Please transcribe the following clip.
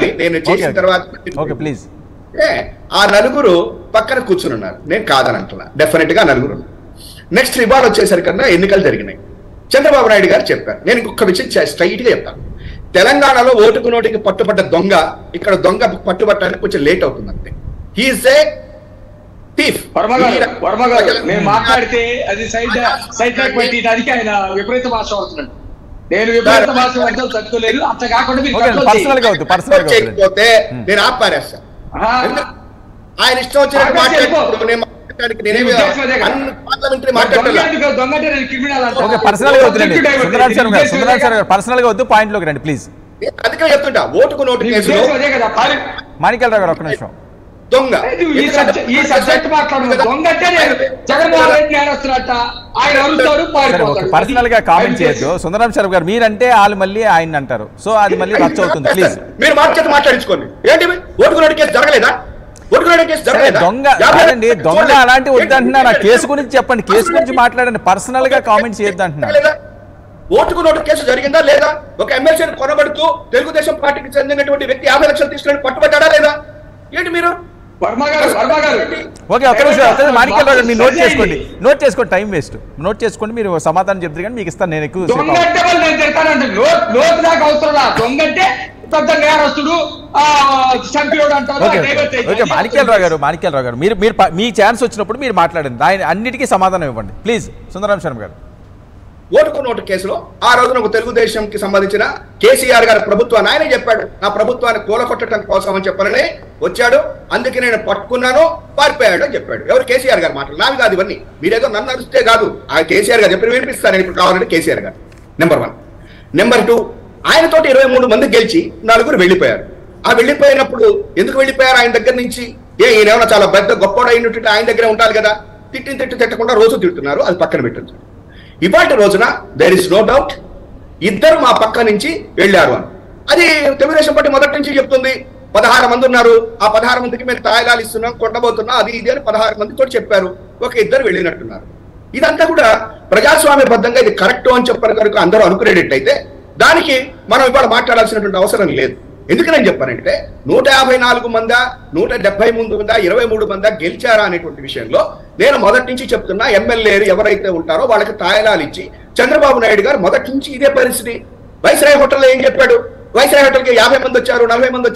ఉండాలి. నేను చేసిన తర్వాత ఆ నలుగురు పక్కన కూర్చుని ఉన్నారు. నేను కాదని అంటున్నా, డెఫినెట్ గా నలుగురు. నెక్స్ట్ ఇవాళ వచ్చేసరికన్నా ఎన్నికలు జరిగినాయి. చంద్రబాబు నాయుడు గారు చెప్పారు. నేను ఇంకొక విషయం స్ట్రైట్ గా చెప్తాను. తెలంగాణలో ఓటుకు నోటికి పట్టుబడ్డ దొంగ ఇక్కడ దొంగ పట్టుబట్టడానికి కొంచెం లేట్ అవుతుంది అంతే. He's a thief. మాట్లాడితే అది సైడ్ ట్రాక్ పెట్టడానికి ఆయన విపరీత భాష అవుతున్నాడు. నేను విపరీత భాష అర్థం తట్టుకోలేదు. అట్లా కాకుండా చేయకపోతే నేను ఆపారేస్తా. ఆయన ఇష్టం వచ్చినట్టు మాట్లాడుతున్నప్పుడు నేను పర్సనల్ గా వద్దు, పాయింట్ లోకి రండి ప్లీజ్. అందుకే చెప్తుంటా, ఓటుకు నోటు కేసులో మాణిక్యాలరావు గారు ఒక్క నిమిషం. దొంగ ఈ సబ్జెక్ట్ మాట్లాడుతున్నా. దొంగ అంటే జగన్మోహన్ రెడ్డి నేరస్తున్నట్ట, ఆయన అరుస్తాడు, పారిపోతాడు. పర్సనల్ గా కామెంట్ చేయొద్దు. సుందరం శరత్ గారు మీరంటే వాళ్ళు మళ్ళీ ఆయన అంటారు, సో అది మళ్ళీ రచ్చ అవుతుంది. ప్లీజ్ మీరు మాట్లాడించుకోండి. ఏంటి ఓటుకు నోటు కేసు జరగలేదా? దొంగ కాదండి, దొంగ అలాంటి వద్దంటున్నారు. ఆ కేసు గురించి చెప్పండి, కేసు గురించి మాట్లాడండి, పర్సనల్ గా కామెంట్ చేయొద్దు అంటున్నారు. ఓటుకు నోటు కేసు జరిగిందా లేదా? ఒక ఎమ్మెల్సీని కొనబడుతూ తెలుగుదేశం పార్టీకి చెందినటువంటి వ్యక్తి 50 లక్షలు తీసుకుని పట్టుబడ్డా లేదా? ఏంటి మీరు ఓకే ఒక్క నిమిషం మాణిక్యాలరావు గారు మీరు నోట్ చేసుకోండి, టైం వేస్ట్. నోట్ చేసుకోండి, మీరు సమాధానం చెప్తారు కానీ మీకు ఇస్తాను నేను ఎక్కువ. మాణిక్యాలరావు గారు మీరు మీ ఛాన్స్ వచ్చినప్పుడు మీరు మాట్లాడండి, ఆయన అన్నిటికీ సమాధానం ఇవ్వండి ప్లీజ్. సుందరం శర్మ గారు, ఓటుకు నోటు కేసులో ఆ రోజున ఒక తెలుగుదేశంకి సంబంధించిన కేసీఆర్ గారి ప్రభుత్వాన్ని ఆయనే చెప్పాడు, నా ప్రభుత్వాన్ని కూలగొట్టడం కోసం అని చెప్పాలని వచ్చాడు, అందుకే నేను పట్టుకున్నాను, పారిపోయాడు అని చెప్పాడు. ఎవరు? కేసీఆర్ గారు మాటలు, నావి కాదు ఇవన్నీ. మీరేదో నన్ను అరిస్తే కాదు, ఆ కేసీఆర్ గారు చెప్పి వినిపిస్తాను నేను ఇప్పుడు కావాలంటే. కేసీఆర్ గారు నెంబర్ 1. నెంబర్ 2, ఆయనతోటి 23 మంది గెలిచి 4 వెళ్ళిపోయారు. ఆ వెళ్ళిపోయినప్పుడు ఎందుకు వెళ్ళిపోయారు? ఆయన దగ్గర నుంచి ఈయనేమన్నా చాలా పెద్ద గొప్ప అయినట్టు ఆయన దగ్గర ఉంటారు కదా. తిట్టకుండా రోజు తిడుతున్నారు, అది పక్కన పెట్టచ్చు. ఇవాటి రోజున దేర్ ఇస్ నో డౌట్ ఇద్దరు మా పక్క నుంచి వెళ్ళారు అని. అది తెలుగుదేశం పార్టీ మొదటి నుంచి చెప్తుంది. 16 మంది ఉన్నారు, ఆ 16 మందికి మేము తాయిలాలు ఇస్తున్నాం, కొట్టబోతున్నాం, అది ఇది అని 16 మందితో చెప్పారు. ఒక ఇద్దరు వెళ్ళినట్టున్నారు. ఇదంతా కూడా ప్రజాస్వామ్యబద్ధంగా ఇది కరెక్ట్ అని చెప్పారు కనుక అందరూ అనుకునేటట్టయితే దానికి మనం ఇవాళ మాట్లాడాల్సినటువంటి అవసరం లేదు. ఎందుకు నేను చెప్పానంటే 154 మందా 173 మందా 23 మందా గెలిచారా అనేటువంటి విషయంలో నేను మొదటి నుంచి చెప్తున్నా. ఎమ్మెల్యేలు ఎవరైతే ఉంటారో వాళ్ళకి తాయిలాలు ఇచ్చి చంద్రబాబు నాయుడు గారు మొదటి నుంచి ఇదే పరిస్థితి. వైస్రాయ్ హోటల్లో ఏం చెప్పాడు? వైస్రాయ్ హోటల్కి 50 మంది వచ్చారు, 40 మంది వచ్చారు.